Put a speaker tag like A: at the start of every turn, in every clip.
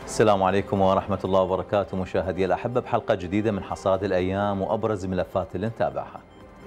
A: السلام عليكم ورحمة الله وبركاته مشاهدي الأحبة بحلقة جديدة من حصاد الأيام وأبرز ملفات اللي نتابعها.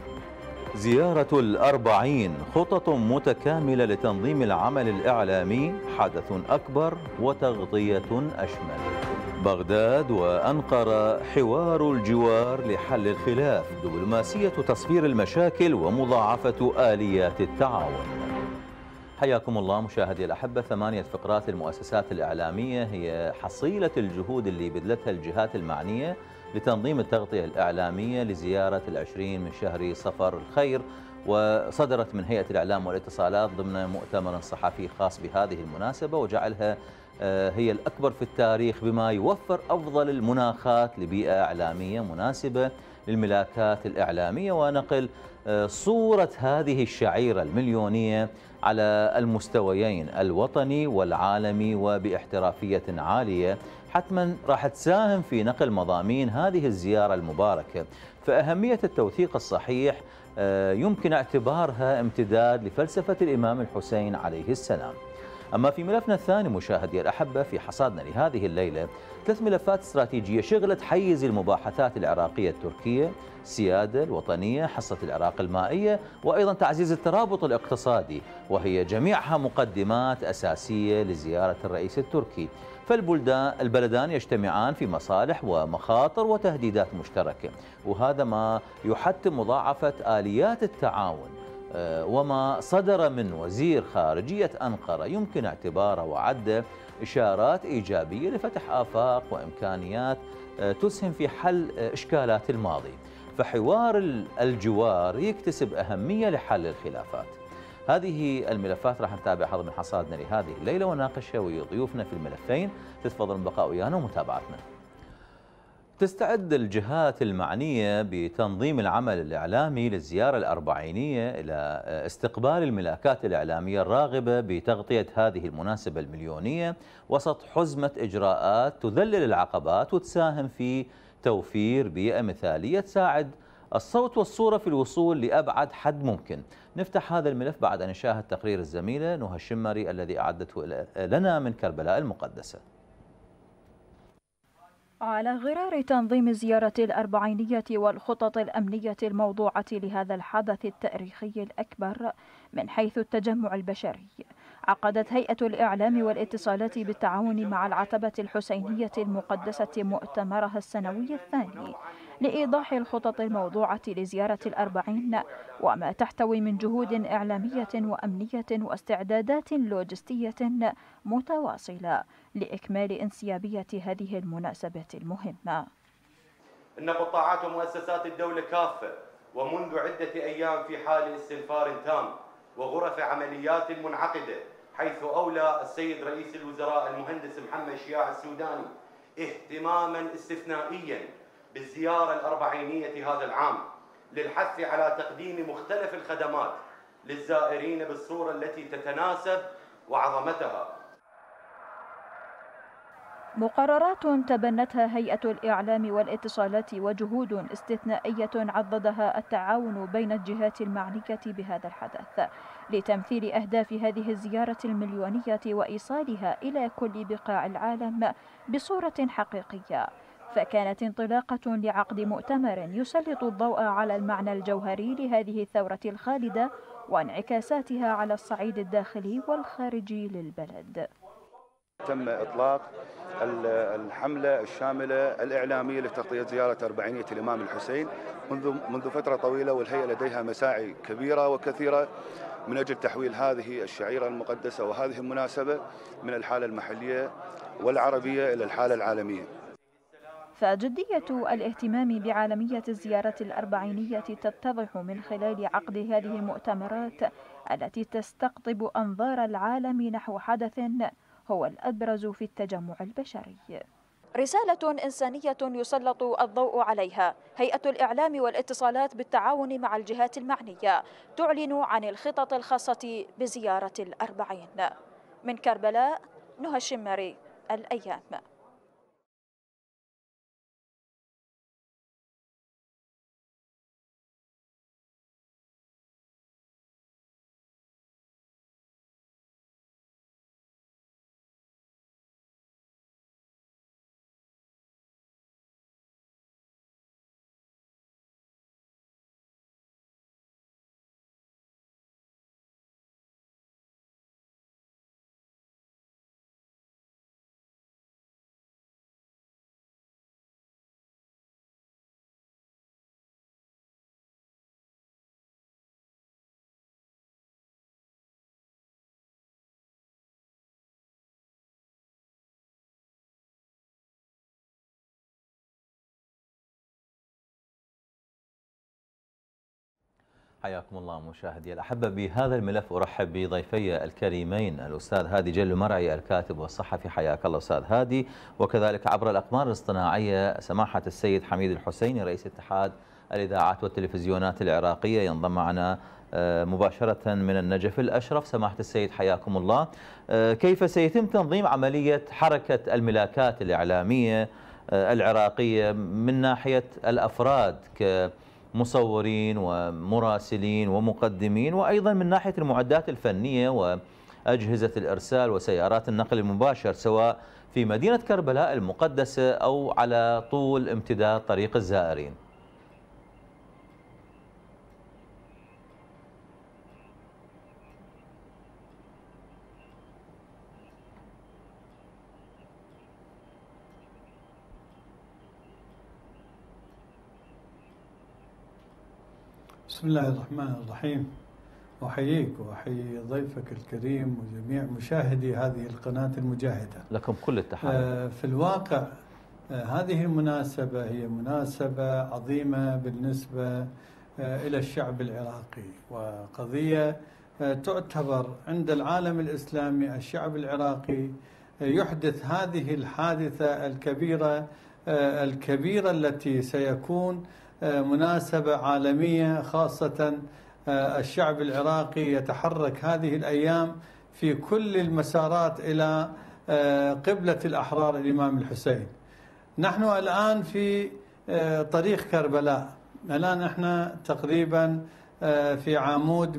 A: زيارة الأربعين، خطط متكاملة لتنظيم العمل الإعلامي، حدث أكبر وتغطية أشمل. بغداد وأنقرة، حوار الجوار لحل الخلاف، دبلوماسية تصفير المشاكل ومضاعفة آليات التعاون. حياكم الله مشاهدي الأحبة. 8 فقرات المؤسسات الإعلامية هي حصيلة الجهود اللي بذلتها الجهات المعنية لتنظيم التغطية الإعلامية لزيارة العشرين من شهر صفر الخير، وصدرت من هيئة الإعلام والاتصالات ضمن مؤتمر صحفي خاص بهذه المناسبة، وجعلها هي الأكبر في التاريخ بما يوفر أفضل المناخات لبيئة إعلامية مناسبة للملاكات الإعلامية ونقل صورة هذه الشعيرة المليونية على المستويين الوطني والعالمي وباحترافية عالية، حتما راح تساهم في نقل مضامين هذه الزيارة المباركة. فأهمية التوثيق الصحيح يمكن اعتبارها امتداد لفلسفة الإمام الحسين عليه السلام. أما في ملفنا الثاني مشاهدي الأحبة في حصادنا لهذه الليلة، 3 ملفات استراتيجية شغلت حيز المباحثات العراقية التركية: السيادة الوطنية، حصة العراق المائية، وأيضا تعزيز الترابط الاقتصادي، وهي جميعها مقدمات أساسية لزيارة الرئيس التركي. فالبلدان يجتمعان في مصالح ومخاطر وتهديدات مشتركة، وهذا ما يحتم مضاعفة آليات التعاون. وما صدر من وزير خارجية أنقرة يمكن اعتباره وعده إشارات إيجابية لفتح آفاق وإمكانيات تسهم في حل إشكالات الماضي. فحوار الجوار يكتسب أهمية لحل الخلافات. هذه الملفات راح نتابعها ضمن حصادنا لهذه الليلة ونناقشها ويا ضيوفنا في الملفين. تتفضلوا بالبقاء ويانا ومتابعتنا. تستعد الجهات المعنية بتنظيم العمل الإعلامي للزيارة الأربعينية إلى استقبال الملاكات الإعلامية الراغبة بتغطية هذه المناسبة المليونية وسط حزمة إجراءات تذلل العقبات وتساهم في توفير بيئة مثالية تساعد الصوت والصورة في الوصول لأبعد حد ممكن. نفتح هذا الملف بعد أن نشاهد تقرير الزميلة نهى الشمري الذي أعدته لنا من كربلاء المقدسة.
B: على غرار تنظيم زيارة الأربعينية والخطط الأمنية الموضوعة لهذا الحدث التاريخي الأكبر من حيث التجمع البشري، عقدت هيئة الإعلام والاتصالات بالتعاون مع العتبة الحسينية المقدسة مؤتمرها السنوي الثاني لإيضاح الخطط الموضوعة لزيارة الأربعين وما تحتوي من جهود إعلامية وأمنية واستعدادات لوجستية متواصلة لإكمال انسيابية هذه المناسبة المهمة.
C: إن قطاعات ومؤسسات الدولة كافة ومنذ عدة أيام في حال استنفار تام وغرف عمليات منعقدة، حيث أولى السيد رئيس الوزراء المهندس محمد شياع السوداني اهتماما استثنائيا بالزيارة الأربعينية هذا العام للحث على تقديم مختلف الخدمات للزائرين بالصورة التي تتناسب وعظمتها.
B: مقررات تبنتها هيئة الإعلام والاتصالات وجهود استثنائية عضدها التعاون بين الجهات المعنية بهذا الحدث لتمثيل أهداف هذه الزيارة المليونية وإيصالها إلى كل بقاع العالم بصورة حقيقية. فكانت انطلاقة لعقد مؤتمر يسلط الضوء على المعنى الجوهري لهذه الثورة الخالدة وانعكاساتها على الصعيد الداخلي والخارجي للبلد.
D: تم إطلاق الحملة الشاملة الإعلامية لتغطية زيارة أربعينية الإمام الحسين منذ فترة طويلة، والهيئة لديها مساعي كبيرة وكثيرة من أجل تحويل هذه الشعيرة المقدسة وهذه المناسبة من الحالة المحلية والعربية إلى الحالة العالمية.
B: فجدية الاهتمام بعالمية الزيارة الأربعينية تتضح من خلال عقد هذه المؤتمرات التي تستقطب أنظار العالم نحو حدث هو الأبرز في التجمع البشري. رسالة إنسانية يسلط الضوء عليها هيئة الإعلام والاتصالات بالتعاون مع الجهات المعنية تعلن عن الخطط الخاصة بزيارة الأربعين. من كربلاء، نهى الشمري، الأيام.
A: حياكم الله مشاهدي الأحبة. بهذا الملف أرحب بضيفي الكريمين الأستاذ هادي جل المرعي الكاتب والصحفي، حياك الله أستاذ هادي، وكذلك عبر الأقمار الاصطناعية سماحة السيد حميد الحسيني رئيس اتحاد الإذاعات والتلفزيونات العراقية، ينضم معنا مباشرة من النجف الأشرف. سماحة السيد حياكم الله. كيف سيتم تنظيم عملية حركة الملاكات الإعلامية العراقية من ناحية الأفراد كمصورين ومراسلين ومقدمين، وأيضا من ناحية المعدات الفنية وأجهزة الإرسال وسيارات النقل المباشر، سواء في مدينة كربلاء المقدسة أو على طول امتداد طريق الزائرين؟
E: بسم الله الرحمن الرحيم. أحييك وأحيي ضيفك الكريم وجميع مشاهدي هذه القناة المجاهدة.
A: لكم كل التحية.
E: في الواقع هذه المناسبة هي مناسبة عظيمة بالنسبة إلى الشعب العراقي، وقضية تعتبر عند العالم الإسلامي. الشعب العراقي يحدث هذه الحادثة الكبيرة التي سيكون مناسبة عالمية، خاصة الشعب العراقي يتحرك هذه الأيام في كل المسارات إلى قبلة الأحرار الإمام الحسين. نحن الآن في طريق كربلاء، الآن احنا تقريبا في عمود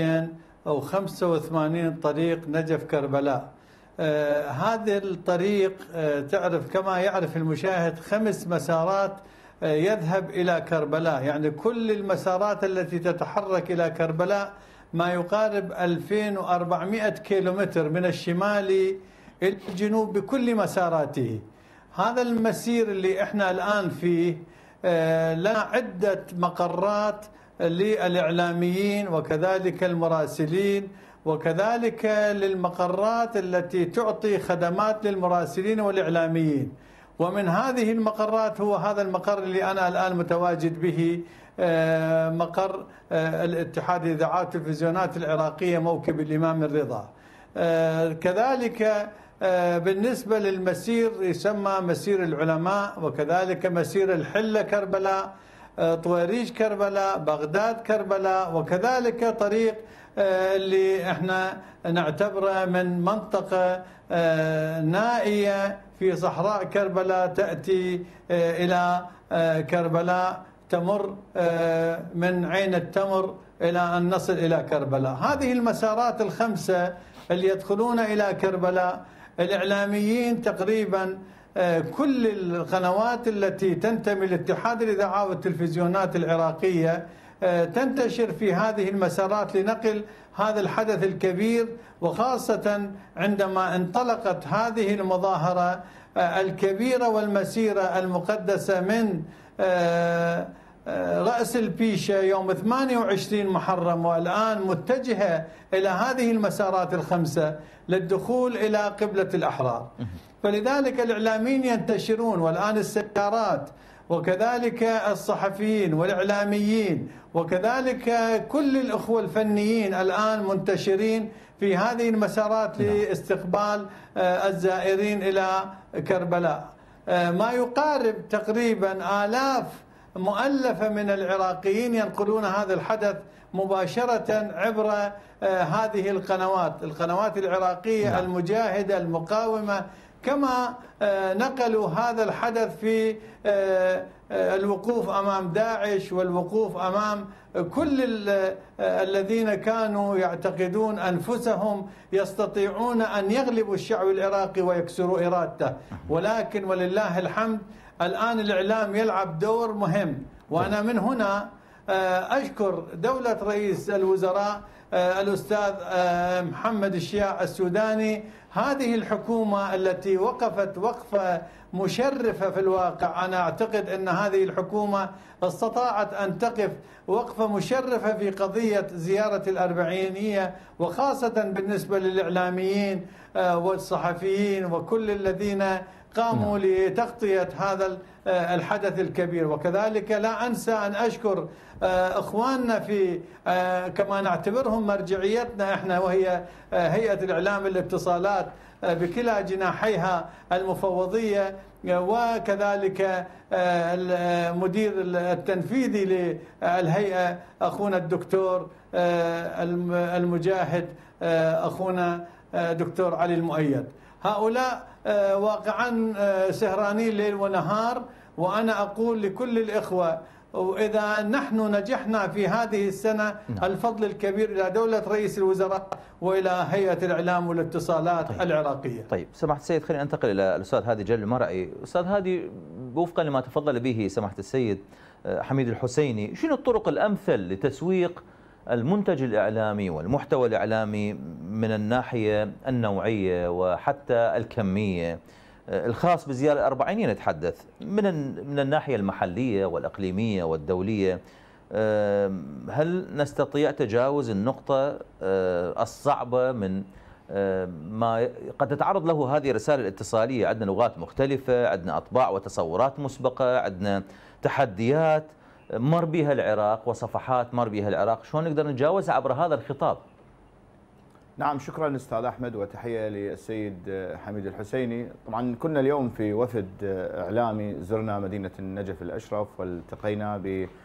E: 285 طريق نجف كربلاء. هذا الطريق تعرف كما يعرف المشاهد 5 مسارات يذهب إلى كربلاء، يعني كل المسارات التي تتحرك إلى كربلاء ما يقارب 2400 كيلومتر من الشمال إلى الجنوب بكل مساراته. هذا المسير اللي احنا الآن فيه لنا عدة مقرات للإعلاميين وكذلك المراسلين، وكذلك للمقرات التي تعطي خدمات للمراسلين والإعلاميين. ومن هذه المقرات هو هذا المقر اللي أنا الآن متواجد به، مقر الاتحاد الإذاعات والتلفزيونات العراقية موكب الإمام الرضا. كذلك بالنسبة للمسير يسمى مسير العلماء، وكذلك مسير الحلة كربلاء، طويريج كربلاء، بغداد كربلاء، وكذلك طريق اللي احنا نعتبره من منطقة نائية في صحراء كربلاء تأتي إلى كربلاء، تمر من عين التمر إلى أن نصل إلى كربلاء. هذه المسارات ال5 اللي يدخلون إلى كربلاء، الإعلاميين تقريبا كل القنوات التي تنتمي لاتحاد الإذاعات والتلفزيونات العراقية تنتشر في هذه المسارات لنقل هذا الحدث الكبير، وخاصة عندما انطلقت هذه المظاهرة الكبيرة والمسيرة المقدسة من رأس البيشة يوم 28 محرم، والآن متجهة إلى هذه المسارات ال5 للدخول إلى قبلة الأحرار. فلذلك الإعلاميين ينتشرون، والآن السيارات وكذلك الصحفيين والإعلاميين وكذلك كل الأخوة الفنيين الآن منتشرين في هذه المسارات لاستقبال الزائرين إلى كربلاء. ما يقارب تقريبا آلاف مؤلفة من العراقيين ينقلون هذا الحدث مباشرة عبر هذه القنوات العراقية المجاهدة المقاومة، كما نقلوا هذا الحدث في الوقوف أمام داعش والوقوف أمام كل الذين كانوا يعتقدون أنفسهم يستطيعون أن يغلبوا الشعب العراقي ويكسروا إرادته. ولكن ولله الحمد الآن الإعلام يلعب دور مهم، وأنا من هنا أشكر دولة رئيس الوزراء الأستاذ محمد الشياع السوداني، هذه الحكومة التي وقفت وقفة مشرفة في الواقع. أنا أعتقد أن هذه الحكومة استطاعت أن تقف وقفة مشرفة في قضية زيارة الأربعينية، وخاصة بالنسبة للإعلاميين والصحفيين وكل الذين قاموا لتغطية هذا الحدث الكبير. وكذلك لا أنسى أن أشكر إخواننا في كما نعتبرهم مرجعيتنا إحنا، وهي هيئة الإعلام والاتصالات بكلا جناحيها المفوضية، وكذلك المدير التنفيذي للهيئة أخونا الدكتور المجاهد أخونا دكتور علي المؤيد. هؤلاء واقعا سهرانين ليل ونهار. وأنا أقول لكل الإخوة، وإذا نحن نجحنا في هذه السنة الفضل الكبير إلى دولة رئيس الوزراء وإلى هيئة الإعلام والاتصالات العراقية.
A: طيب سماحة السيد، خلينا ننتقل إلى الأستاذ هادي جل المرعي. أستاذ هادي، وفقا لما تفضل به سماحة السيد حميد الحسيني، شنو الطرق الأمثل لتسويق المنتج الإعلامي والمحتوى الإعلامي من الناحية النوعية وحتى الكمية الخاص بزيارة الأربعينية نتحدث، من الناحية المحلية والإقليمية والدولية؟ هل نستطيع تجاوز النقطة الصعبة من ما قد تتعرض له هذه الرسالة الاتصالية؟ عندنا لغات مختلفة، عندنا أطباع وتصورات مسبقة، عندنا تحديات مر بها العراق وصفحات مر بها العراق، شلون نقدر نتجاوزها عبر هذا الخطاب؟
F: نعم، شكرا أستاذ أحمد، وتحية للسيد حميد الحسيني. طبعا كنا اليوم في وفد إعلامي زرنا مدينة النجف الأشرف، والتقينا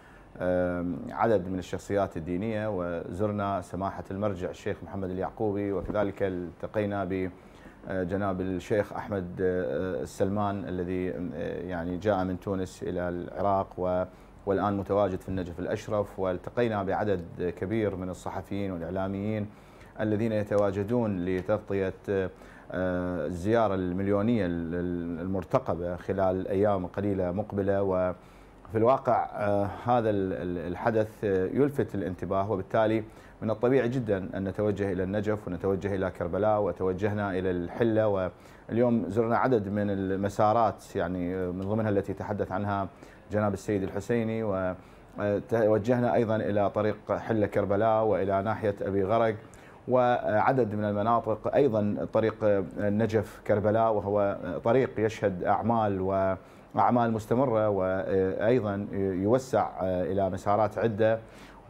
F: بعدد من الشخصيات الدينية، وزرنا سماحة المرجع الشيخ محمد اليعقوبي، وكذلك التقينا بجناب الشيخ أحمد السلمان الذي يعني جاء من تونس إلى العراق والآن متواجد في النجف الأشرف، والتقينا بعدد كبير من الصحفيين والإعلاميين الذين يتواجدون لتغطية الزيارة المليونية المرتقبة خلال أيام قليلة مقبلة. وفي الواقع هذا الحدث يلفت الانتباه، وبالتالي من الطبيعي جدا أن نتوجه إلى النجف ونتوجه إلى كربلاء، وتوجهنا إلى الحلة. واليوم زرنا عدد من المسارات يعني من ضمنها التي تحدث عنها جناب السيد الحسيني، وتوجهنا أيضا إلى طريق حلة كربلاء وإلى ناحية أبي غرق، وعدد من المناطق أيضا طريق النجف كربلاء، وهو طريق يشهد أعمال مستمرة، وأيضا يوسع إلى مسارات عدة.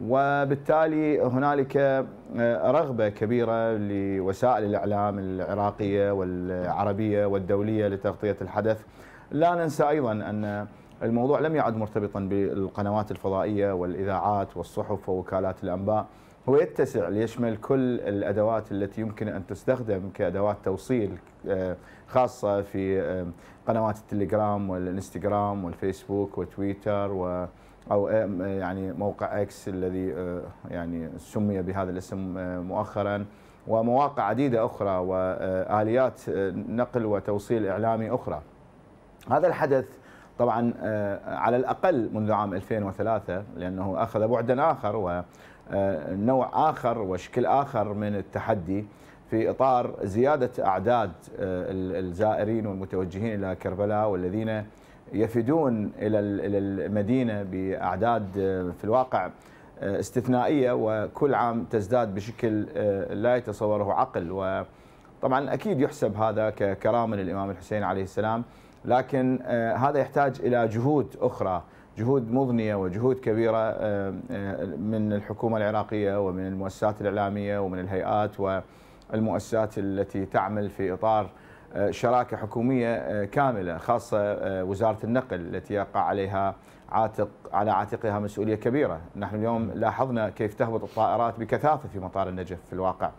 F: وبالتالي هنالك رغبة كبيرة لوسائل الإعلام العراقية والعربية والدولية لتغطية الحدث. لا ننسى أيضا أن الموضوع لم يعد مرتبطا بالقنوات الفضائية والإذاعات والصحف ووكالات الأنباء، هو يتسع ليشمل كل الأدوات التي يمكن أن تستخدم كأدوات توصيل، خاصة في قنوات التليجرام والإنستغرام والفيسبوك وتويتر أو يعني موقع إكس الذي يعني سمي بهذا الاسم مؤخرا، ومواقع عديدة أخرى وآليات نقل وتوصيل إعلامي أخرى. هذا الحدث طبعا على الأقل منذ عام 2003 لأنه أخذ بعدا آخر ونوع آخر وشكل آخر من التحدي في إطار زيادة أعداد الزائرين والمتوجهين إلى كربلاء والذين يفدون إلى المدينة بأعداد في الواقع استثنائية، وكل عام تزداد بشكل لا يتصوره عقل. وطبعا أكيد يحسب هذا ككرامة للإمام الحسين عليه السلام، لكن هذا يحتاج إلى جهود أخرى، جهود مضنية وجهود كبيرة من الحكومة العراقية ومن المؤسسات الإعلامية ومن الهيئات والمؤسسات التي تعمل في إطار شراكة حكومية كاملة، خاصة وزارة النقل التي يقع عليها على عاتقها مسؤولية كبيرة. نحن اليوم لاحظنا كيف تهبط الطائرات بكثافة في مطار النجف في الواقع،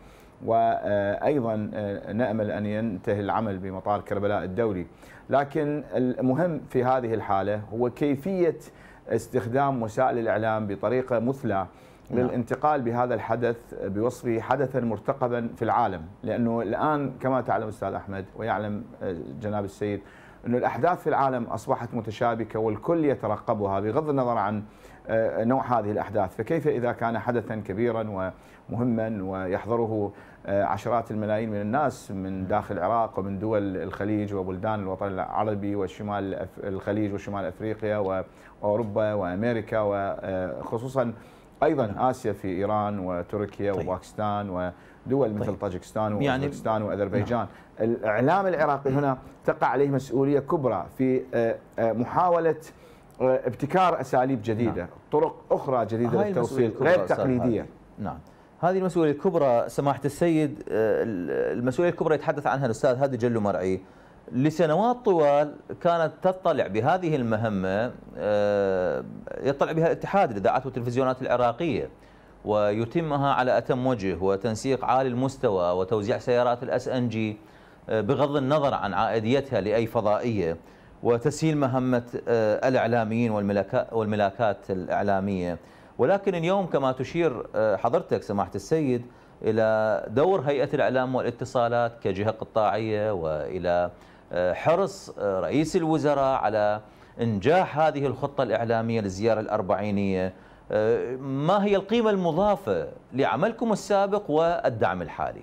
F: وأيضا نأمل أن ينتهي العمل بمطار كربلاء الدولي. لكن المهم في هذه الحالة هو كيفية استخدام وسائل الإعلام بطريقة مثلى للانتقال بهذا الحدث بوصفه حدثا مرتقبا في العالم، لأنه الآن كما تعلم أستاذ أحمد ويعلم جناب السيد أن الأحداث في العالم أصبحت متشابكة والكل يترقبها بغض النظر عن نوع هذه الأحداث. فكيف إذا كان حدثا كبيرا ومهما ويحضره عشرات الملايين من الناس من داخل العراق ومن دول الخليج وبلدان الوطن العربي وشمال الخليج وشمال أفريقيا وأوروبا وأمريكا وخصوصا أيضا آسيا في إيران وتركيا وباكستان دول مثل طاجكستان وأوزبكستان وأذربيجان. الإعلام العراقي هنا تقع عليه مسؤولية كبرى في محاولة ابتكار أساليب جديدة، طرق أخرى جديدة للتوصيل غير تقليدية.
A: نعم، هذه المسؤولية الكبرى سماحة السيد. المسؤولية الكبرى يتحدث عنها الأستاذ هادي جلو مرعي. لسنوات طوال كانت تطلع بهذه المهمة، يطلع بها الاتحاد الإذاعات والتلفزيونات العراقية، ويتمها على أتم وجه وتنسيق عالي المستوى وتوزيع سيارات الSNG بغض النظر عن عائديتها لأي فضائية، وتسهيل مهمة الإعلاميين والملاكات الإعلامية. ولكن اليوم كما تشير حضرتك سماحة السيد إلى دور هيئة الإعلام والاتصالات كجهة قطاعية، وإلى حرص رئيس الوزراء على إنجاح هذه الخطة الإعلامية للزيارة الأربعينية، ما هي القيمة المضافة لعملكم السابق والدعم الحالي؟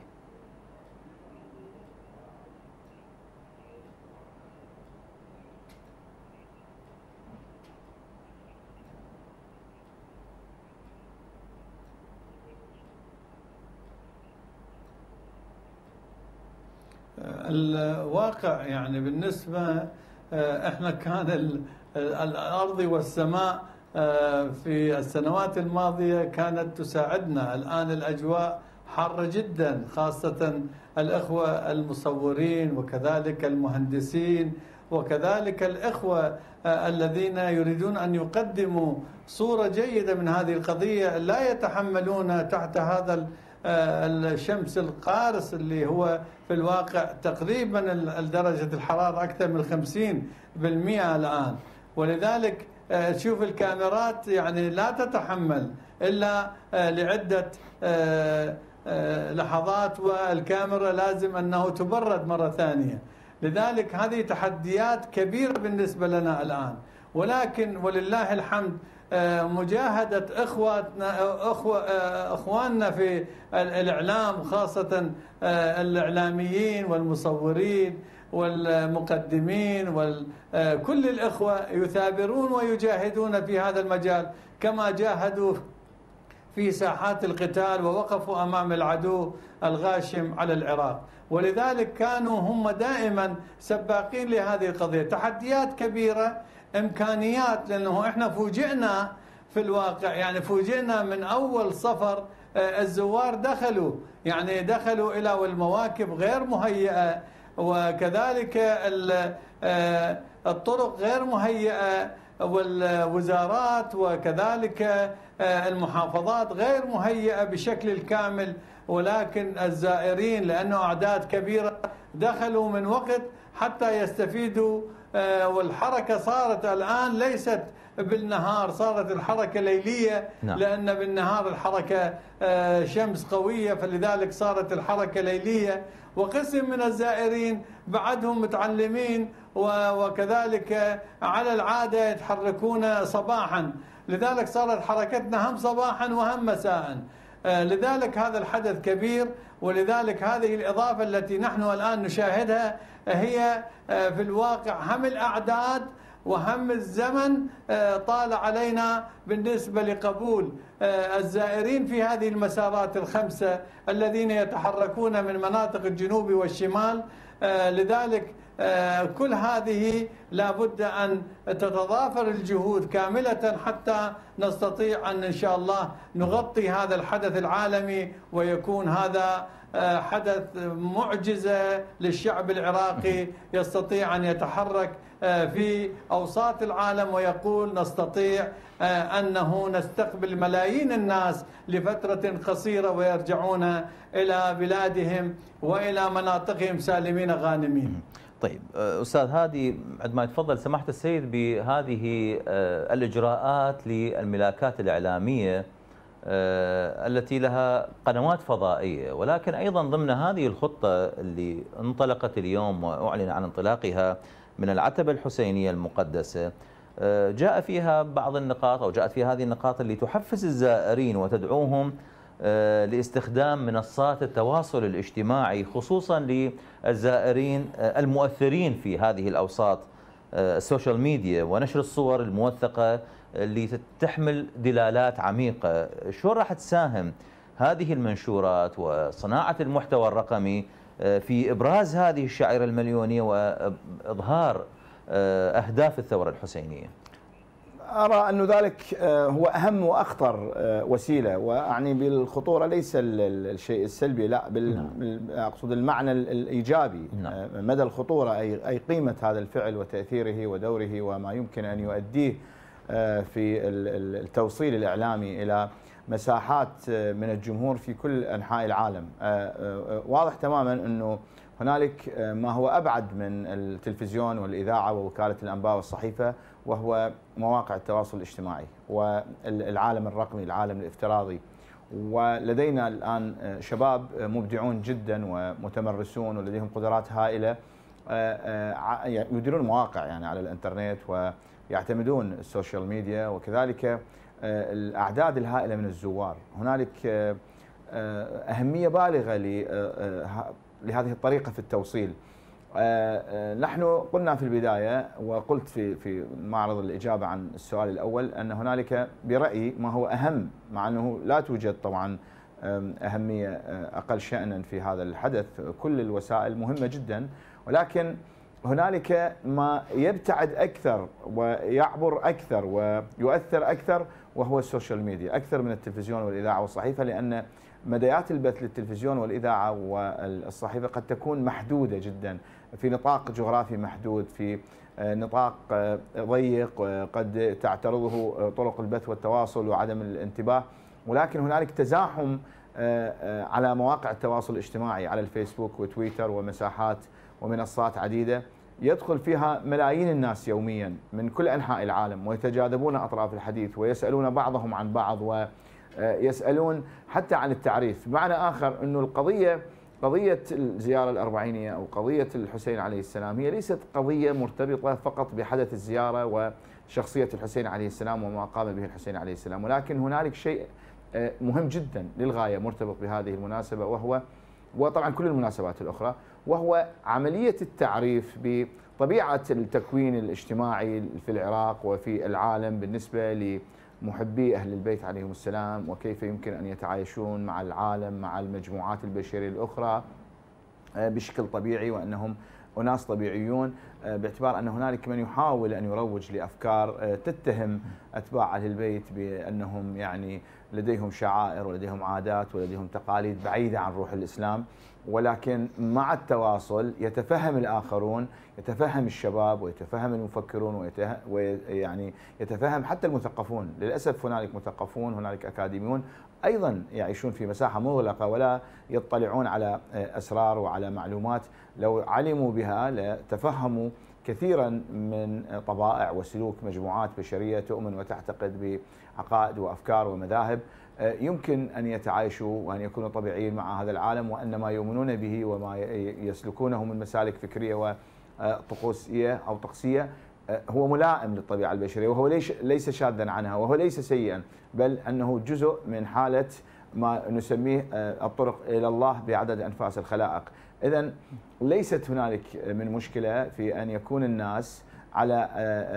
E: الواقع يعني بالنسبة احنا كان الأرض والسماء في السنوات الماضية كانت تساعدنا. الآن الأجواء حارة جدا، خاصة الأخوة المصورين وكذلك المهندسين وكذلك الأخوة الذين يريدون أن يقدموا صورة جيدة من هذه القضية، لا يتحملون تحت هذا الشمس القارس اللي هو في الواقع تقريبا درجة الحرارة أكثر من 50% الآن. ولذلك تشوف الكاميرات يعني لا تتحمل إلا لعدة لحظات، والكاميرا لازم أنه تبرد مرة ثانية. لذلك هذه تحديات كبيرة بالنسبة لنا الآن، ولكن ولله الحمد مجاهدة أخواننا في الإعلام، خاصة الإعلاميين والمصورين والمقدمين وكل الإخوة يثابرون ويجاهدون في هذا المجال كما جاهدوا في ساحات القتال ووقفوا أمام العدو الغاشم على العراق. ولذلك كانوا هم دائما سباقين لهذه القضية. تحديات كبيرة، إمكانيات، لأنه إحنا فوجئنا في الواقع، يعني فوجئنا من أول صفر الزوار دخلوا إلى والمواكب غير مهيئة، وكذلك الطرق غير مهيئة، والوزارات وكذلك المحافظات غير مهيئة بشكل الكامل. ولكن الزائرين لأنه أعداد كبيرة دخلوا من وقت حتى يستفيدوا، والحركة صارت الآن ليست بالنهار، صارت الحركة ليلية. نعم. لأن بالنهار الحركة شمس قوية، فلذلك صارت الحركة ليلية. وقسم من الزائرين بعدهم متعلمين وكذلك على العادة يتحركون صباحا، لذلك صارت حركتنا هم صباحا وهم مساء. لذلك هذا الحدث كبير، ولذلك هذه الإضافة التي نحن الآن نشاهدها هي في الواقع هم الأعداد وهم الزمن طال علينا بالنسبة لقبول الزائرين في هذه المسارات الخمسة الذين يتحركون من مناطق الجنوب والشمال. لذلك كل هذه لابد أن تتضافر الجهود كاملة حتى نستطيع أن شاء الله نغطي هذا الحدث العالمي، ويكون هذا حدث معجزة للشعب العراقي يستطيع أن يتحرك في أوساط العالم ويقول نستطيع أنه نستقبل ملايين الناس لفترة قصيرة ويرجعون إلى بلادهم وإلى مناطقهم سالمين غانمين.
A: طيب أستاذ هادي، عندما يتفضل سماحة السيد بهذه الإجراءات للملاكات الإعلامية التي لها قنوات فضائية، ولكن أيضا ضمن هذه الخطة اللي انطلقت اليوم وأعلن عن انطلاقها من العتبة الحسينية المقدسة، جاء فيها بعض النقاط أو جاءت فيها هذه النقاط اللي تحفز الزائرين وتدعوهم لاستخدام منصات التواصل الاجتماعي، خصوصا للزائرين المؤثرين في هذه الأوساط السوشيال ميديا، ونشر الصور الموثقة اللي تحمل دلالات عميقة. شو راح تساهم هذه المنشورات وصناعة المحتوى الرقمي في إبراز هذه الشعيرة المليونية وإظهار أهداف الثورة الحسينية؟
F: أرى أن ذلك هو أهم وأخطر وسيلة، وأعني بالخطورة ليس الشيء السلبي، لا أقصد المعنى الإيجابي. مدى الخطورة أي قيمة هذا الفعل وتأثيره ودوره وما يمكن أن يؤديه في التوصيل الإعلامي إلى مساحات من الجمهور في كل أنحاء العالم. واضح تماما أنه هنالك ما هو أبعد من التلفزيون والإذاعة ووكالة الأنباء والصحيفة، وهو مواقع التواصل الاجتماعي والعالم الرقمي، العالم الافتراضي. ولدينا الآن شباب مبدعون جدا ومتمرسون ولديهم قدرات هائلة يديرون مواقع يعني على الانترنت ويعتمدون السوشيال ميديا، وكذلك الأعداد الهائلة من الزوار. هنالك أهمية بالغة لهذه الطريقة في التوصيل. نحن قلنا في البداية وقلت في معرض الإجابة عن السؤال الأول أن هنالك برأيي ما هو أهم، مع أنه لا توجد طبعا أهمية أقل شأنا في هذا الحدث، كل الوسائل مهمة جدا، ولكن هنالك ما يبتعد أكثر ويعبر أكثر ويؤثر أكثر، وهو السوشيال ميديا أكثر من التلفزيون والإذاعة والصحيفة، لأن مديات البث للتلفزيون والإذاعة والصحيفة قد تكون محدودة جدا في نطاق جغرافي محدود، في نطاق ضيق قد تعترضه طرق البث والتواصل وعدم الانتباه. ولكن هنالك تزاحم على مواقع التواصل الاجتماعي، على الفيسبوك وتويتر ومساحات ومنصات عديدة يدخل فيها ملايين الناس يوميا من كل أنحاء العالم، ويتجاذبون أطراف الحديث ويسألون بعضهم عن بعض ويسألون حتى عن التعريف. بمعنى آخر أنه قضية الزيارة الأربعينية أو قضية الحسين عليه السلام هي ليست قضية مرتبطة فقط بحدث الزيارة وشخصية الحسين عليه السلام وما قام به الحسين عليه السلام، ولكن هنالك شيء مهم جدا للغاية مرتبط بهذه المناسبة، وطبعا كل المناسبات الأخرى، وهو عملية التعريف بطبيعة التكوين الاجتماعي في العراق وفي العالم بالنسبة لمحبي أهل البيت عليهم السلام، وكيف يمكن أن يتعايشون مع العالم مع المجموعات البشرية الأخرى بشكل طبيعي، وأنهم أناس طبيعيون، باعتبار أن هنالك من يحاول أن يروج لأفكار تتهم أتباع أهل البيت بأنهم يعني لديهم شعائر ولديهم عادات ولديهم تقاليد بعيدة عن روح الإسلام. ولكن مع التواصل يتفهم الآخرون، يتفهم الشباب ويتفهم المفكرون ويعني يتفهم حتى المثقفون. للأسف هنالك مثقفون، هنالك أكاديميون أيضا يعيشون في مساحة مغلقة ولا يطلعون على أسرار وعلى معلومات لو علموا بها لتفهموا كثيرا من طبائع وسلوك مجموعات بشرية تؤمن وتعتقد بعقائد وأفكار ومذاهب يمكن أن يتعايشوا وأن يكونوا طبيعيين مع هذا العالم، وأن ما يؤمنون به وما يسلكونه من مسالك فكرية وطقوسية أو طقسية هو ملائم للطبيعة البشرية، وهو ليس شاذا عنها، وهو ليس سيئا، بل أنه جزء من حالة ما نسميه الطرق إلى الله بعدد أنفاس الخلائق. إذن ليست هنالك من مشكلة في أن يكون الناس على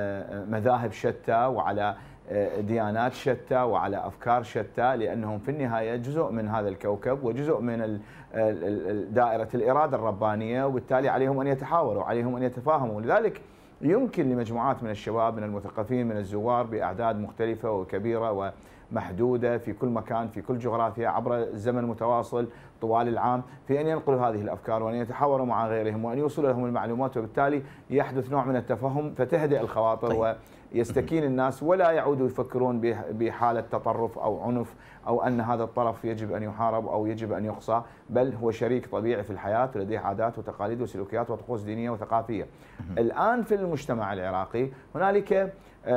F: مذاهب شتى وعلى ديانات شتى وعلى أفكار شتى، لأنهم في النهاية جزء من هذا الكوكب وجزء من دائرة الإرادة الربانية، وبالتالي عليهم أن يتحاوروا، عليهم أن يتفاهموا. لذلك يمكن لمجموعات من الشباب من المثقفين من الزوار بأعداد مختلفة وكبيرة ومحدودة في كل مكان في كل جغرافيا عبر زمن متواصل طوال العام في أن ينقلوا هذه الأفكار وأن يتحاوروا مع غيرهم وأن يوصلوا لهم المعلومات، وبالتالي يحدث نوع من التفهم فتهدئ الخواطر ويستكين الناس ولا يعودوا يفكرون بحالة تطرف أو عنف أو أن هذا الطرف يجب أن يحارب أو يجب أن يقصى، بل هو شريك طبيعي في الحياة ولديه عادات وتقاليد وسلوكيات وطقوس دينية وثقافية. الآن في المجتمع العراقي هنالك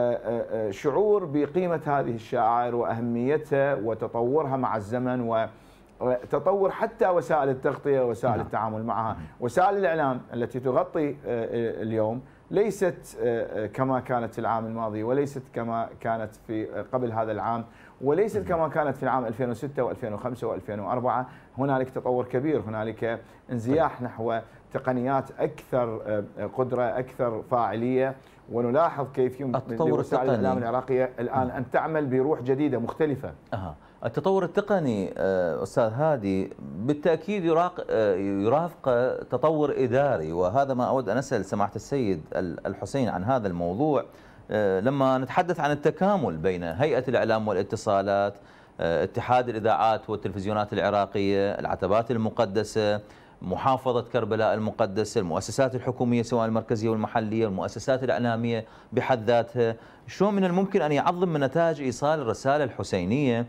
F: شعور بقيمة هذه الشعائر وأهميتها وتطورها مع الزمن وتطور حتى وسائل التغطية ووسائل التعامل معها. وسائل الإعلام التي تغطي اليوم ليست كما كانت في العام الماضي، وليست كما كانت في قبل هذا العام، وليست كما كانت في العام 2006 و2005 و2004. هنالك تطور كبير، هنالك انزياح نحو تقنيات أكثر قدرة أكثر فاعلية، ونلاحظ كيف يمكن لوسائل الإعلام العراقية الآن أن تعمل بروح جديدة مختلفة.
A: التطور التقني أستاذ هادي بالتأكيد يرافق تطور إداري، وهذا ما أود أن أسأل سماحة السيد الحسين عن هذا الموضوع. لما نتحدث عن التكامل بين هيئة الإعلام والاتصالات، اتحاد الإذاعات والتلفزيونات العراقية، العتبات المقدسة، محافظة كربلاء المقدسة، المؤسسات الحكومية سواء المركزية والمحلية، المؤسسات الإعلامية بحد ذاتها، شلون من الممكن أن يعظم من نتائج إيصال الرسالة الحسينية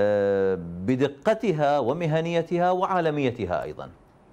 A: بدقتها ومهنيتها وعالميتها أيضا؟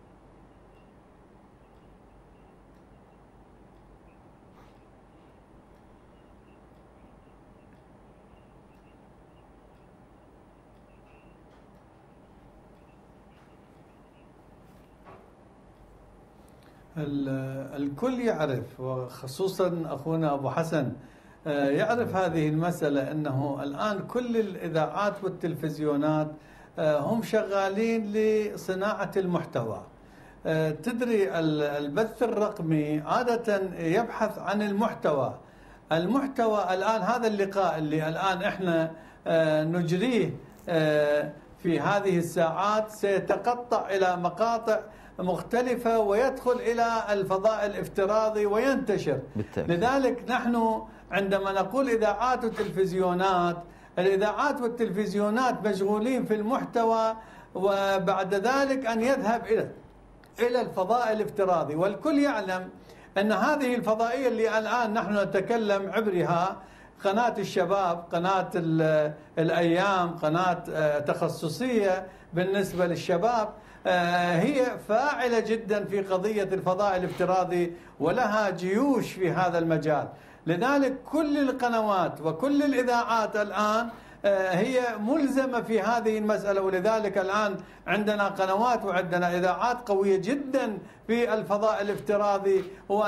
E: الكل يعرف، وخصوصا أخونا أبو حسن يعرف هذه المسألة، أنه الآن كل الإذاعات والتلفزيونات هم شغالين لصناعة المحتوى. تدري البث الرقمي عادة يبحث عن المحتوى. المحتوى الآن هذا اللقاء اللي الآن احنا نجريه في هذه الساعات سيتقطع إلى مقاطع مختلفة ويدخل إلى الفضاء الافتراضي وينتشر. لذلك نحن عندما نقول إذاعات وتلفزيونات، الإذاعات والتلفزيونات مشغولين في المحتوى، وبعد ذلك أن يذهب إلى الفضاء الافتراضي. والكل يعلم أن هذه الفضائية اللي الآن نحن نتكلم عبرها، قناة الشباب، قناة الأيام، قناة تخصصية بالنسبة للشباب، هي فاعلة جدا في قضية الفضاء الافتراضي ولها جيوش في هذا المجال. لذلك كل القنوات وكل الإذاعات الآن هي ملزمة في هذه المسألة، ولذلك الآن عندنا قنوات وعندنا إذاعات قوية جدا في الفضاء الافتراضي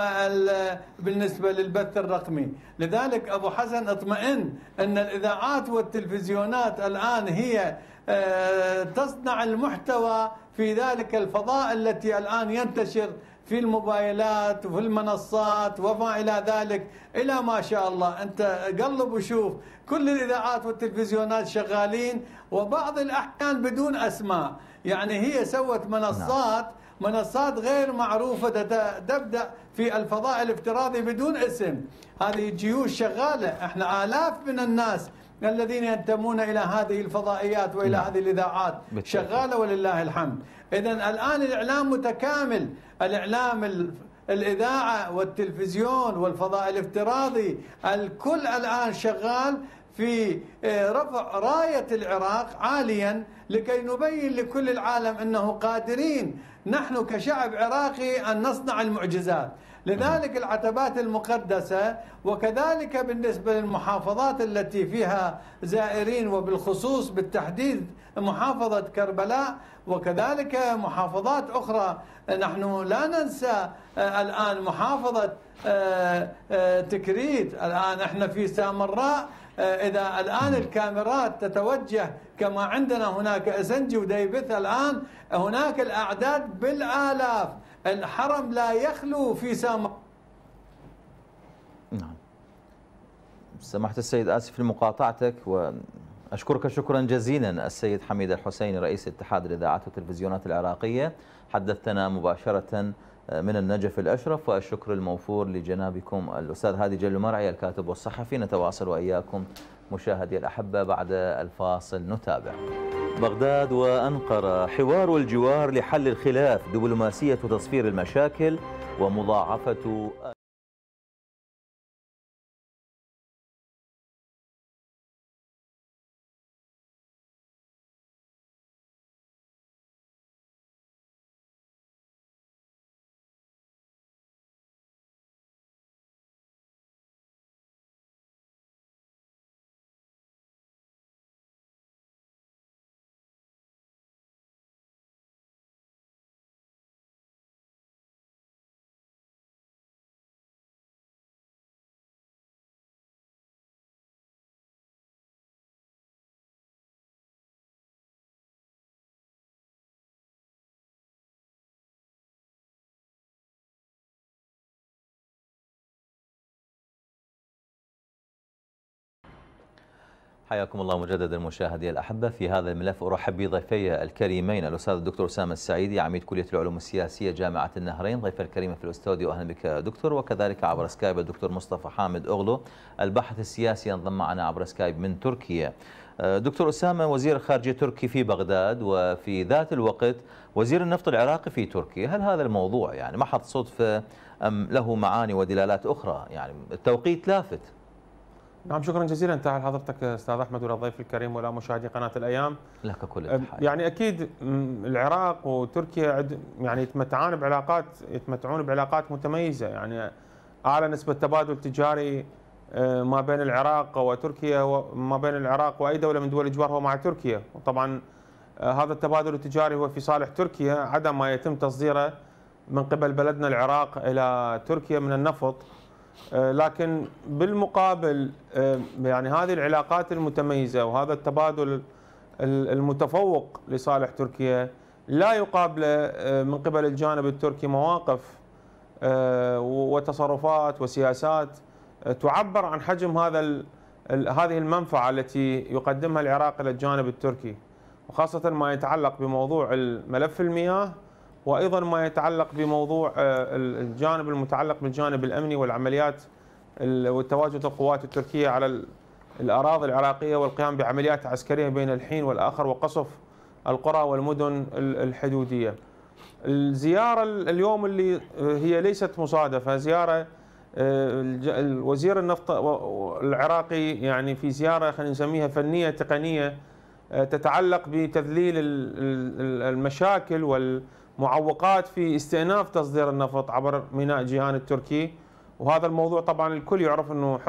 E: وبالنسبة للبث الرقمي. لذلك أبو حسن اطمئن أن الإذاعات والتلفزيونات الآن هي تصنع المحتوى في ذلك الفضاء التي الآن ينتشر في الموبايلات وفي المنصات وما إلى ذلك. إلى ما شاء الله أنت قلب وشوف كل الإذاعات والتلفزيونات شغالين، وبعض الأحيان بدون أسماء. يعني هي سوت منصات غير معروفة تبدأ في الفضاء الافتراضي بدون اسم. هذه جيوش شغالة، احنا آلاف من الناس الذين ينتمون إلى هذه الفضائيات وإلى هذه الإذاعات شغالة ولله الحمد. إذن الآن الإعلام متكامل، الإعلام الإذاعة والتلفزيون والفضاء الافتراضي، الكل الآن شغال في رفع راية العراق عاليا لكي نبين لكل العالم أنه قادرين نحن كشعب عراقي أن نصنع المعجزات. لذلك العتبات المقدسة، وكذلك بالنسبة للمحافظات التي فيها زائرين، وبالخصوص بالتحديد محافظة كربلاء وكذلك محافظات أخرى. نحن لا ننسى الآن محافظة تكريت، الآن احنا في سامراء. إذا الآن الكاميرات تتوجه كما عندنا هناك أسنجي وديبث، الآن هناك الأعداد بالآلاف. الحرم لا يخلو في سامراء.
A: نعم. سماحة السيد آسف لمقاطعتك، وأشكرك شكرا جزيلا السيد حميد الحسيني رئيس اتحاد الإذاعات والتلفزيونات العراقية، حدثنا مباشرة من النجف الأشرف، والشكر الموفور لجنابكم الأستاذ هادي جلو مرعي الكاتب والصحفي. نتواصل وإياكم مشاهدي الأحبة بعد الفاصل نتابع. بغداد وأنقرة، حوار الجوار لحل الخلاف، دبلوماسية تصفير المشاكل ومضاعفة حياكم الله مجددا مشاهدي الأحبة. في هذا الملف أرحب بضيفي الكريمين الأستاذ الدكتور أسامة السعيدي عميد كلية العلوم السياسية جامعة النهرين، ضيف الكريم في الاستوديو، أهلا بك دكتور. وكذلك عبر سكايب الدكتور مصطفى حامد أغلو الباحث السياسي انضم معنا عبر سكايب من تركيا. دكتور أسامة، وزير الخارجية التركي في بغداد وفي ذات الوقت وزير النفط العراقي في تركيا، هل هذا الموضوع يعني محض صدفة أم له معاني ودلالات أخرى؟ يعني التوقيت لافت.
G: نعم، شكرا جزيلا. تحية لحضرتك استاذ احمد وللضيف الكريم ولا مشاهدي قناه الايام.
A: لك كل التحيه.
G: يعني اكيد العراق وتركيا يعني يتمتعون بعلاقات متميزه، يعني اعلى نسبه تبادل تجاري ما بين العراق وتركيا وما بين العراق واي دوله من دول الجوار هو مع تركيا، وطبعا هذا التبادل التجاري هو في صالح تركيا عدم ما يتم تصديره من قبل بلدنا العراق الى تركيا من النفط. لكن بالمقابل يعني هذه العلاقات المتميزة وهذا التبادل المتفوق لصالح تركيا لا يقابل من قبل الجانب التركي مواقف وتصرفات وسياسات تعبر عن حجم هذه المنفعة التي يقدمها العراق إلى الجانب التركي، وخاصة ما يتعلق بموضوع الملف المياه، وأيضا ما يتعلق بموضوع الجانب المتعلق بالجانب الأمني والعمليات وتواجد القوات التركية على الأراضي العراقية والقيام بعمليات عسكرية بين الحين والآخر وقصف القرى والمدن الحدودية. الزيارة اليوم اللي هي ليست مصادفة، زيارة وزير النفط العراقي يعني في زيارة خلينا نسميها فنية تقنية تتعلق بتذليل المشاكل والمعوقات في استئناف تصدير النفط عبر ميناء جيهان التركي. وهذا الموضوع طبعا الكل يعرف انه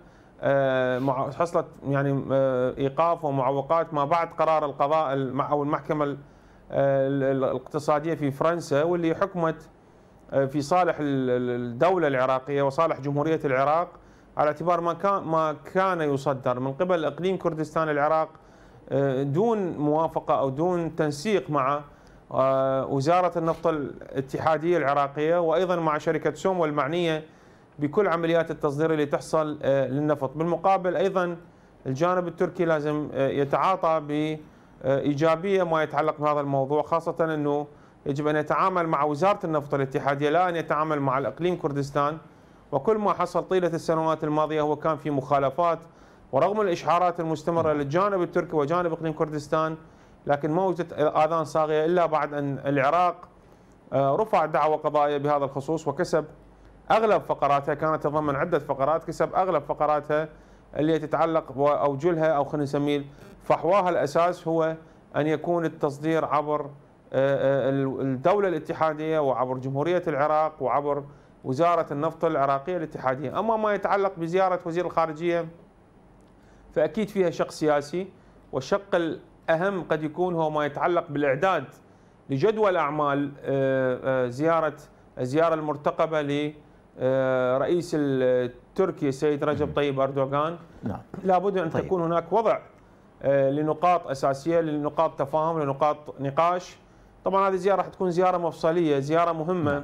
G: حصلت يعني ايقاف ومعوقات ما بعد قرار القضاء او المحكمة الاقتصادية في فرنسا، واللي حكمت في صالح الدولة العراقية وصالح جمهورية العراق على اعتبار ما كان يصدر من قبل اقليم كردستان العراق دون موافقة او دون تنسيق مع وزارة النفط الاتحادية العراقية وايضا مع شركة سوم والمعنية بكل عمليات التصدير اللي تحصل للنفط. بالمقابل ايضا الجانب التركي لازم يتعاطى بإيجابية ما يتعلق بهذا الموضوع، خاصة انه يجب ان يتعامل مع وزارة النفط الاتحادية لا ان يتعامل مع الاقليم كردستان. وكل ما حصل طيلة السنوات الماضية هو كان في مخالفات، ورغم الاشحارات المستمرة للجانب التركي وجانب اقليم كردستان لكن ما وجدت اذان صاغية الا بعد ان العراق رفع دعوى قضائية بهذا الخصوص وكسب اغلب فقراتها، كانت تتضمن عدة فقرات، كسب اغلب فقراتها اللي تتعلق واوجلها او خلينا نسميه فحواها الاساس هو ان يكون التصدير عبر الدولة الاتحادية وعبر جمهورية العراق وعبر وزارة النفط العراقية الاتحادية. أما ما يتعلق بزيارة وزير الخارجية فأكيد فيها شق سياسي، والشق الأهم قد يكون هو ما يتعلق بالإعداد لجدول أعمال الزيارة المرتقبة لرئيس التركي السيد رجب طيب أردوغان.
A: نعم.
G: لابد أن تكون هناك وضع لنقاط أساسية، لنقاط تفاهم، لنقاط نقاش. طبعا هذه الزيارة راح تكون زيارة مفصلية، زيارة مهمة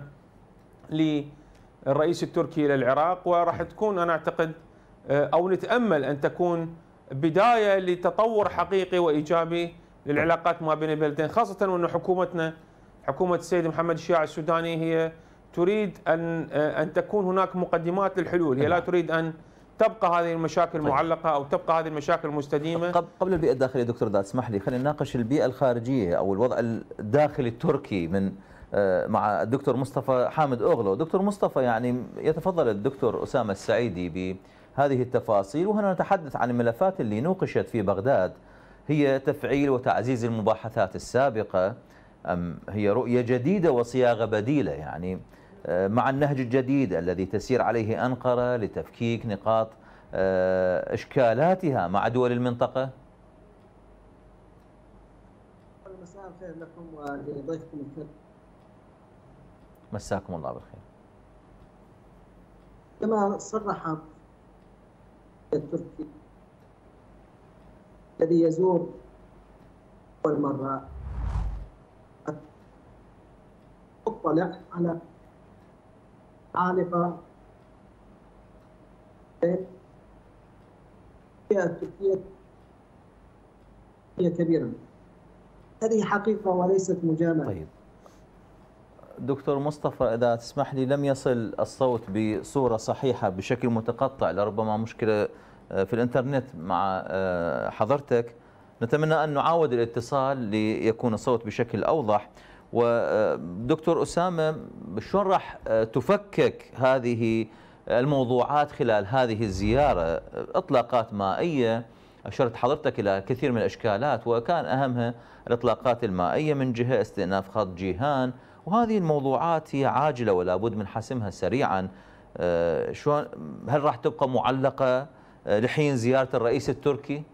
G: للرئيس التركي إلى العراق، وراح تكون أنا أعتقد أو نتأمل أن تكون بداية لتطور حقيقي وإيجابي للعلاقات ما بين البلدين، خاصة وأن حكومتنا حكومة السيد محمد الشياع السوداني هي تريد أن تكون هناك مقدمات للحلول، هي لا تريد أن تبقى هذه المشاكل معلقة أو تبقى هذه المشاكل مستديمة.
A: قبل البيئة الداخلية دكتور إذا تسمح لي خلينا نناقش البيئة الخارجية أو الوضع الداخلي التركي مع الدكتور مصطفى حامد أغلو. دكتور مصطفى، يعني يتفضل الدكتور أسامة السعيدي بهذه التفاصيل، وهنا نتحدث عن الملفات اللي نوقشت في بغداد، هي تفعيل وتعزيز المباحثات السابقة أم هي رؤية جديدة وصياغة بديلة يعني مع النهج الجديد الذي تسير عليه أنقرة لتفكيك نقاط إشكالاتها مع دول المنطقة؟
H: مساء الخير لكم ولضيفكم الكريم.
A: مساكم الله بالخير.
H: كما صرح التركي الذي يزور أول مرة اطلع على عالقة بين التركية كبيرة. هذه حقيقة وليست مجاملة.
A: طيب دكتور مصطفى، إذا تسمح لي، لم يصل الصوت بصورة صحيحة بشكل متقطع، لربما مشكلة في الإنترنت مع حضرتك. نتمنى أن نعاود الاتصال ليكون الصوت بشكل أوضح. ودكتور أسامة، شلون راح تفكك هذه الموضوعات خلال هذه الزيارة؟ إطلاقات مائية، أشرت حضرتك إلى كثير من الإشكالات وكان أهمها الإطلاقات المائية من جهة، استئناف خط جيهان، وهذه الموضوعات هي عاجلة ولا بد من حسمها سريعا. شلون، هل راح تبقى معلقة لحين زيارة الرئيس التركي؟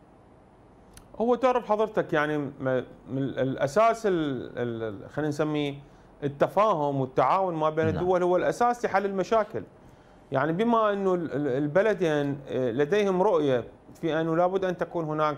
G: هو تعرف حضرتك يعني من الأساس خلينا نسميه التفاهم والتعاون ما بين الدول هو الأساس لحل المشاكل. يعني بما أنه البلدين لديهم رؤية في أنه لابد أن تكون هناك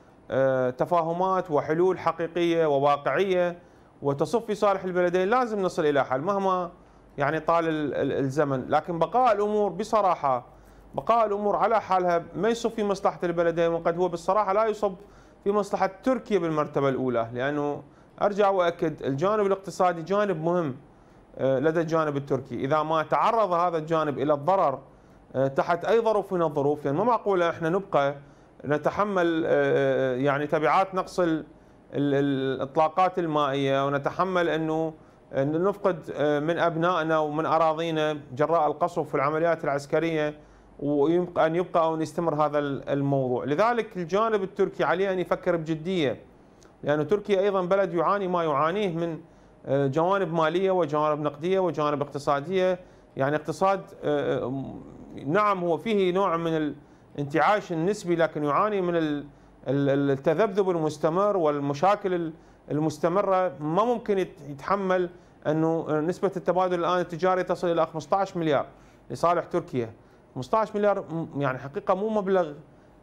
G: تفاهمات وحلول حقيقية وواقعية وتصب في صالح البلدين، لازم نصل إلى حل مهما يعني طال الزمن. لكن بقاء الأمور بصراحة، بقاء الأمور على حالها ما يصب في مصلحة البلدين، وقد هو بالصراحة لا يصب في مصلحة تركيا بالمرتبة الأولى، لأنه أرجع وأكد الجانب الاقتصادي جانب مهم لدى الجانب التركي. إذا ما تعرض هذا الجانب إلى الضرر تحت أي ظروف من الظروف، يعني مو معقولة إحنا نبقى نتحمل يعني تبعات نقص الإطلاقات المائية، ونتحمل أنه نفقد من أبنائنا ومن أراضينا جراء القصف في العمليات العسكرية، ويبقى أن يبقى أو يستمر هذا الموضوع. لذلك الجانب التركي عليه أن يفكر بجدية، لأن تركيا أيضا بلد يعاني ما يعانيه من جوانب مالية وجوانب نقدية وجوانب اقتصادية. يعني اقتصاد نعم هو فيه نوع من الانتعاش النسبي، لكن يعاني من التذبذب المستمر والمشاكل المستمرة. ما ممكن يتحمل أنه نسبة التبادل الآن التجاري تصل إلى 15 مليار لصالح تركيا. 15 مليار يعني حقيقة مو مبلغ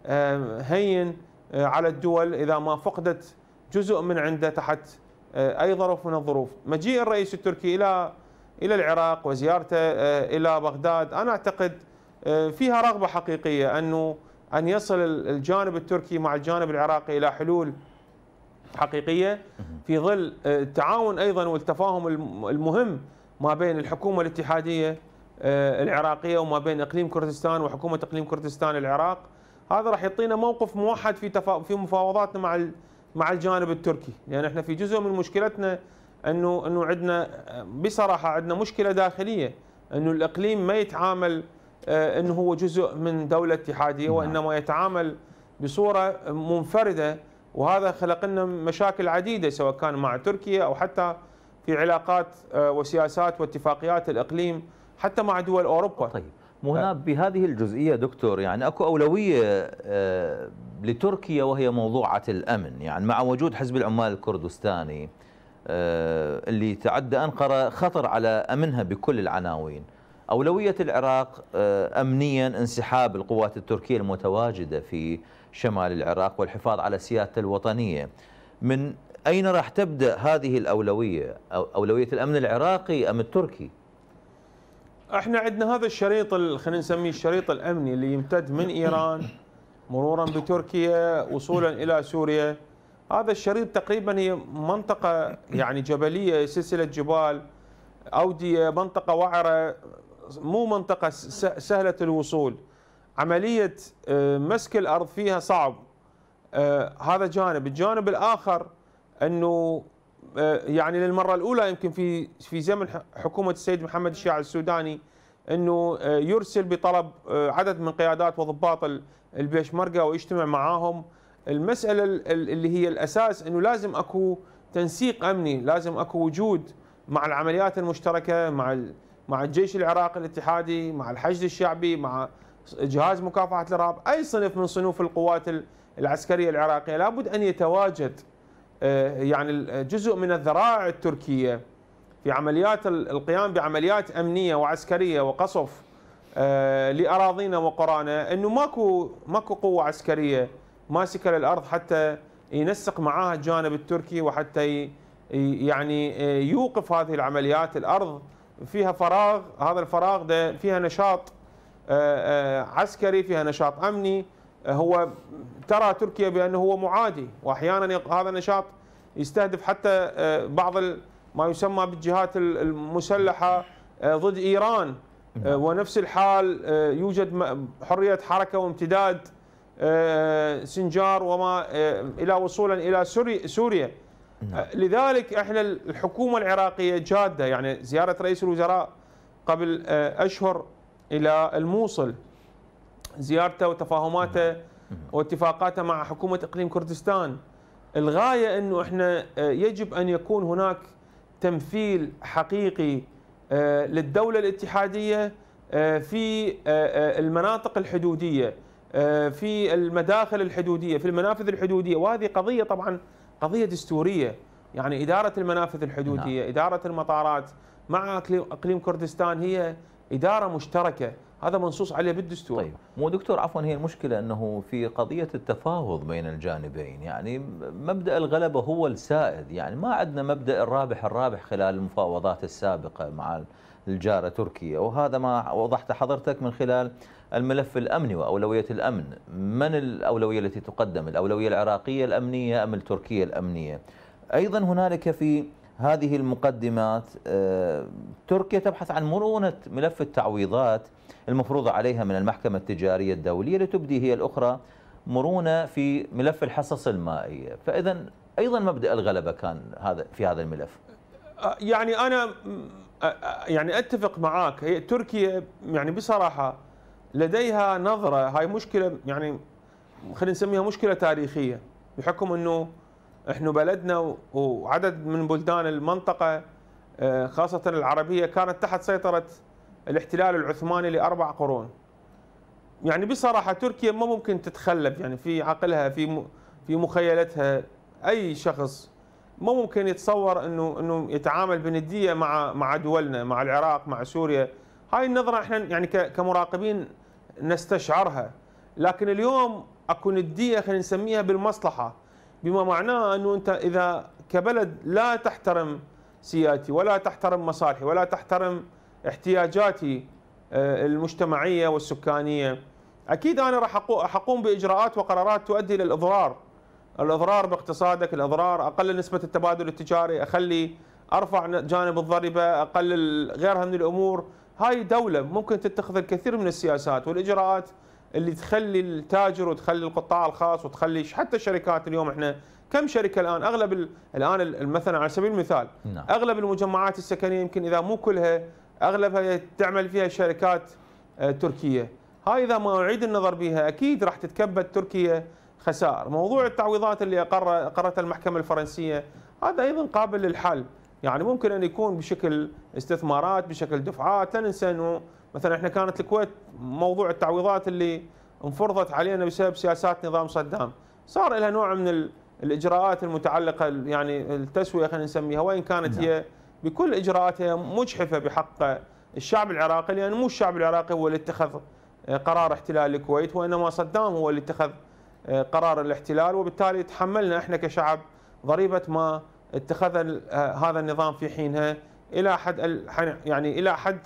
G: هين على الدول إذا ما فقدت جزء من عنده تحت أي ظرف من الظروف. مجيء الرئيس التركي إلى العراق وزيارته إلى بغداد، أنا أعتقد فيها رغبة حقيقية أن يصل الجانب التركي مع الجانب العراقي إلى حلول حقيقية في ظل التعاون أيضا والتفاهم المهم ما بين الحكومة الاتحادية العراقية وما بين إقليم كردستان وحكومة إقليم كردستان العراق. هذا راح يعطينا موقف موحد في مفاوضاتنا مع الجانب التركي، لأن يعني احنا في جزء من مشكلتنا أنه عندنا بصراحة عندنا مشكلة داخلية، أنه الإقليم ما يتعامل أنه هو جزء من دولة اتحادية، وإنما يتعامل بصورة منفردة، وهذا خلق لنا مشاكل عديدة سواء كان مع تركيا أو حتى في علاقات وسياسات واتفاقيات الإقليم حتى مع دول أوروبا.
A: طيب هنا بهذه الجزئية دكتور، يعني أكو أولوية لتركيا وهي موضوعة الأمن، يعني مع وجود حزب العمال الكردستاني اللي تعدى أنقرة خطر على أمنها بكل العناوين. أولوية العراق أمنيا انسحاب القوات التركية المتواجدة في شمال العراق والحفاظ على سيادته الوطنية. من أين راح تبدأ هذه الأولوية؟ أولوية الأمن العراقي أم التركي؟
G: احنا عندنا هذا الشريط خلينا نسميه الشريط الأمني اللي يمتد من إيران مرورا بتركيا وصولا إلى سوريا. هذا الشريط تقريبا هي منطقة يعني جبلية، سلسلة جبال، أودية، منطقة وعرة، مو منطقة سهلة الوصول. عملية مسك الأرض فيها صعب. هذا جانب. الجانب الآخر أنه يعني للمرة الأولى يمكن في زمن حكومة السيد محمد الشيع السوداني أنه يرسل بطلب عدد من قيادات وضباط البيشمركة ويجتمع معاهم. المسألة اللي هي الأساس أنه لازم أكو تنسيق أمني، لازم أكو وجود مع العمليات المشتركة مع الجيش العراقي الاتحادي، مع الحشد الشعبي، مع جهاز مكافحة الإرهاب، أي صنف من صنوف القوات العسكرية العراقية لابد أن يتواجد يعني جزء من الذرائع التركية في عمليات القيام بعمليات أمنية وعسكرية وقصف لأراضينا وقرانا، أنه ماكو قوة عسكرية ماسكة للأرض حتى ينسق معها الجانب التركي وحتى يعني يوقف هذه العمليات. الأرض فيها فراغ، هذا الفراغ ده فيها نشاط عسكري، فيها نشاط أمني، هو ترى تركيا بأنه هو معادي، وأحيانا هذا النشاط يستهدف حتى بعض ما يسمى بالجهات المسلحة ضد إيران، ونفس الحال يوجد حرية حركة وامتداد سنجار وما إلى وصولا إلى سوريا. لذلك احنا الحكومة العراقية جادة، يعني زيارة رئيس الوزراء قبل أشهر إلى الموصل، زيارته وتفاهماته واتفاقاته مع حكومة إقليم كردستان، الغاية أنه احنا يجب أن يكون هناك تمثيل حقيقي للدولة الاتحادية في المناطق الحدودية، في المداخل الحدودية، في المنافذ الحدودية، وهذه قضية طبعا قضية دستورية، يعني إدارة المنافذ الحدودية، إدارة المطارات مع إقليم كردستان هي إدارة مشتركة، هذا منصوص عليه بالدستور.
A: طيب مو دكتور عفوا، هي المشكلة أنه في قضية التفاوض بين الجانبين، يعني مبدأ الغلبة هو السائد، يعني ما عندنا مبدأ الرابح خلال المفاوضات السابقة مع الجارة تركيا، وهذا ما وضحت حضرتك من خلال الملف الأمني وأولوية الأمن. من الأولوية التي تقدم؟ الأولوية العراقية الأمنية أم التركية الأمنية؟ أيضا هنالك في هذه المقدمات تركيا تبحث عن مرونة ملف التعويضات المفروضة عليها من المحكمة التجارية الدولية، لتبدي هي الأخرى مرونة في ملف الحصص المائية، فإذا أيضا مبدأ الغلبة كان في هذا الملف.
G: يعني أنا يعني أتفق معك، هي تركيا يعني بصراحة لديها نظرة، هاي مشكلة يعني خلينا نسميها مشكلة تاريخية، بحكم أنه احنا بلدنا وعدد من بلدان المنطقة خاصة العربية كانت تحت سيطرة الاحتلال العثماني ل4 قرون. يعني بصراحة تركيا ما ممكن تتخلف، يعني في عقلها في مخيلتها أي شخص ما ممكن يتصور انه يتعامل بندية مع دولنا، مع العراق، مع سوريا. هاي النظرة احنا يعني كمراقبين نستشعرها، لكن اليوم اكو ندية خلينا نسميها بالمصلحة، بما معناه انه انت اذا كبلد لا تحترم سيادتي ولا تحترم مصالحي ولا تحترم احتياجاتي المجتمعية والسكانية، اكيد انا راح اقوم باجراءات وقرارات تؤدي الى الاضرار باقتصادك، الاضرار، اقلل نسبة التبادل التجاري، ارفع جانب الضريبة، اقلل غيرها من الامور. هاي دولة ممكن تتخذ الكثير من السياسات والاجراءات اللي تخلي التاجر وتخلي القطاع الخاص وتخلي حتى الشركات. اليوم احنا كم شركة الان، اغلب الان مثلا على سبيل المثال اغلب المجمعات السكنية يمكن اذا مو كلها اغلبها تعمل فيها شركات تركية. هاي اذا ما نعيد النظر بها اكيد راح تتكبد تركيا خسائر. موضوع التعويضات اللي أقرتها المحكمة الفرنسية هذا أيضا قابل للحل، يعني ممكن أن يكون بشكل استثمارات، بشكل دفعات. لا ننسى أنه مثلا إحنا كانت الكويت موضوع التعويضات اللي انفرضت علينا بسبب سياسات نظام صدام صار لها نوع من الإجراءات المتعلقة، يعني التسوية خلينا نسميها، وإن كانت هي بكل إجراءاتها مجحفة بحق الشعب العراقي، لأن مو الشعب العراقي هو اللي اتخذ قرار احتلال الكويت، وإنما صدام هو اللي اتخذ قرار الاحتلال، وبالتالي تحملنا احنا كشعب ضريبة ما اتخذ هذا النظام في حينها الى حد يعني الى حد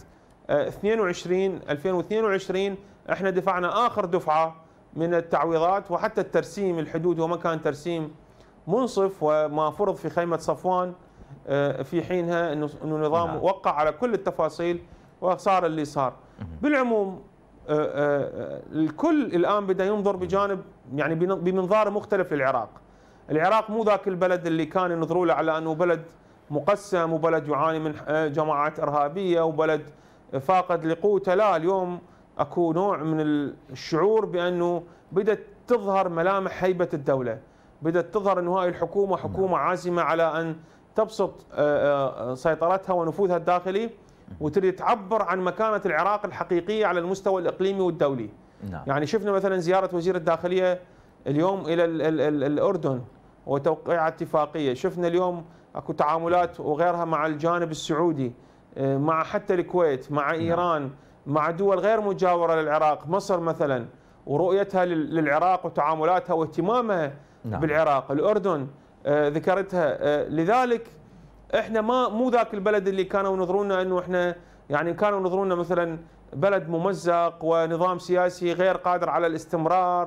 G: 2022 احنا دفعنا اخر دفعة من التعويضات، وحتى الترسيم الحدود وما كان ترسيم منصف، وما فرض في خيمة صفوان في حينها انه النظام وقع على كل التفاصيل وصار اللي صار. بالعموم الكل الآن بدأ ينظر بجانب يعني بمنظار مختلف للعراق. العراق مو ذاك البلد اللي كان ينظروا له على أنه بلد مقسم وبلد يعاني من جماعات إرهابية وبلد فاقد لقوته. لا، اليوم أكو نوع من الشعور بأنه بدأت تظهر ملامح هيبة الدولة، بدأت تظهر أنه هاي الحكومة حكومة عازمة على أن تبسط سيطرتها ونفوذها الداخلي، وتريد تعبر عن مكانة العراق الحقيقية على المستوى الإقليمي والدولي. يعني شفنا مثلا زيارة وزير الداخلية اليوم إلى الأردن وتوقيع اتفاقية، شفنا اليوم أكو تعاملات وغيرها مع الجانب السعودي، مع حتى الكويت، مع إيران، مع دول غير مجاورة للعراق، مصر مثلا، ورؤيتها للعراق وتعاملاتها واهتمامها بالعراق، الأردن ذكرتها. لذلك احنا مو ذاك البلد اللي كانوا ينظرونا انه احنا يعني كانوا ينظرونا مثلا بلد ممزق ونظام سياسي غير قادر على الاستمرار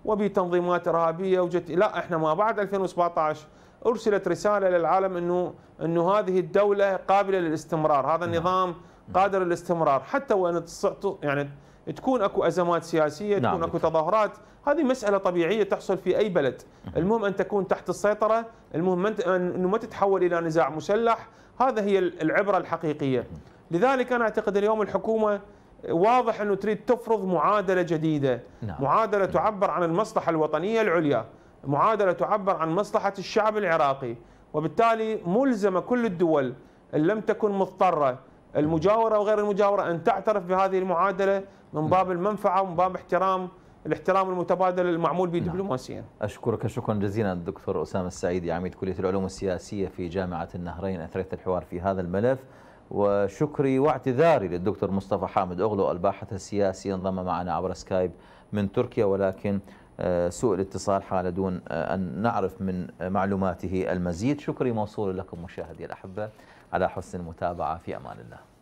G: وبتنظيمات إرهابية وجت. لا، احنا ما بعد 2017 أرسلت رسالة للعالم أنه هذه الدولة قابلة للاستمرار، هذا النظام قادر للاستمرار، حتى وأن يعني تكون أكو أزمات سياسية، تكون أكو تظاهرات، هذه مسألة طبيعية تحصل في أي بلد. المهم أن تكون تحت السيطرة، المهم أنه ما تتحول إلى نزاع مسلح، هذا هي العبرة الحقيقية. لذلك أنا أعتقد اليوم الحكومة واضح أنه تريد تفرض معادلة جديدة، معادلة تعبر عن المصلحة الوطنية العليا، معادلة تعبر عن مصلحة الشعب العراقي، وبالتالي ملزمة كل الدول إن لم تكن مضطرة، المجاورة وغير المجاورة، أن تعترف بهذه المعادلة من باب المنفعة ومن باب الاحترام المتبادل المعمول به دبلوماسيا.
A: أشكرك شكرا جزيلا الدكتور أسامة السعيدي، عميد كلية العلوم السياسية في جامعة النهرين، أثريت الحوار في هذا الملف. وشكري واعتذاري للدكتور مصطفى حامد أغلو الباحث السياسي، انضم معنا عبر سكايب من تركيا، ولكن سوء الاتصال حال دون أن نعرف من معلوماته المزيد. شكري موصول لكم مشاهدي الأحبة على حسن المتابعة، في أمان الله.